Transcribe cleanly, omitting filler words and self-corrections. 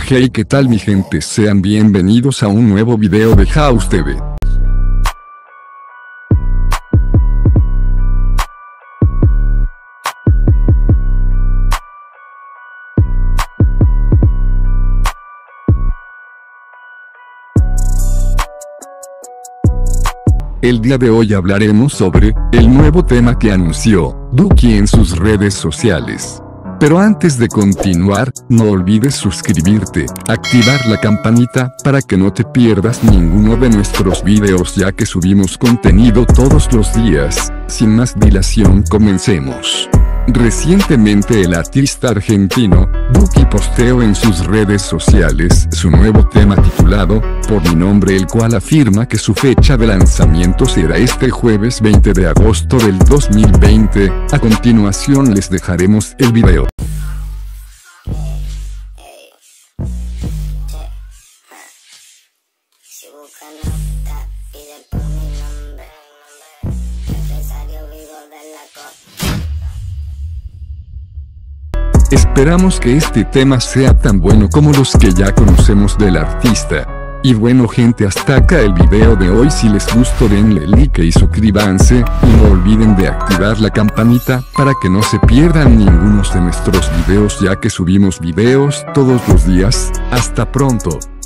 Hey, ¿qué tal mi gente? Sean bienvenidos a un nuevo video de House TV. El día de hoy hablaremos sobre el nuevo tema que anunció Duki en sus redes sociales. Pero antes de continuar, no olvides suscribirte, activar la campanita para que no te pierdas ninguno de nuestros videos ya que subimos contenido todos los días. Sin más dilación, comencemos. Recientemente el artista argentino, Duki posteó en sus redes sociales su nuevo tema titulado Por mi nombre, el cual afirma que su fecha de lanzamiento será este jueves 20 de agosto del 2020, a continuación les dejaremos el video. Esperamos que este tema sea tan bueno como los que ya conocemos del artista. Y bueno gente, hasta acá el video de hoy. Si les gustó denle like y suscríbanse, y no olviden de activar la campanita para que no se pierdan ninguno de nuestros videos ya que subimos videos todos los días. Hasta pronto.